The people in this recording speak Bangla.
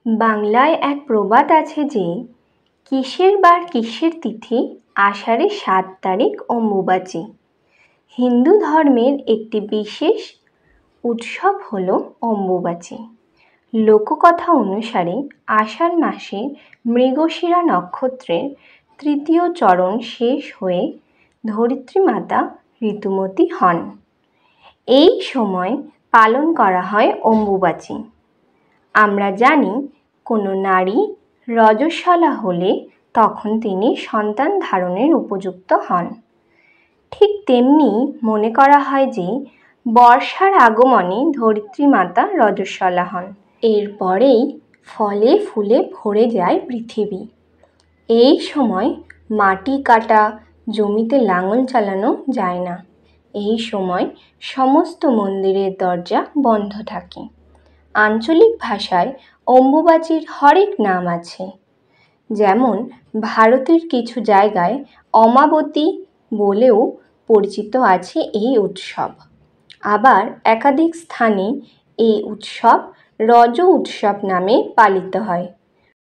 বাংলায় এক প্রবাদ আছে যে কিসের বার কিসের তিথি আষাঢ়ে ৭ তারিখ অম্বুবাচী। হিন্দু ধর্মের একটি বিশেষ উৎসব হলো অম্বুবাচী। লোককথা অনুসারে আষাঢ় মাসে মৃগশিরা নক্ষত্রের তৃতীয় চরণ শেষ হয়ে ধরিত্রী মাতা ঋতুমতী হন। এই সময় পালন করা হয় অম্বুবাচী। আমরা জানি কোনো নারী রজস্বলা হলে তখন তিনি সন্তান ধারণের উপযুক্ত হন। ঠিক তেমনি মনে করা হয় যে বর্ষার আগমনে ধরিত্রী মাতা রজস্বলা হন। এরপরেই ফলে ফুলে ভরে যায় পৃথিবী। এই সময় মাটি কাটা, জমিতে লাঙল চালানো যায় না। এই সময় সমস্ত মন্দিরের দরজা বন্ধ থাকে। আঞ্চলিক ভাষায় অম্বুবাচীর হরেক নাম আছে, যেমন ভারতের কিছু জায়গায় অমাবতী বলেও পরিচিত আছে এই উৎসব। আবার একাধিক স্থানে এই উৎসব রজ উৎসব নামে পালিত হয়।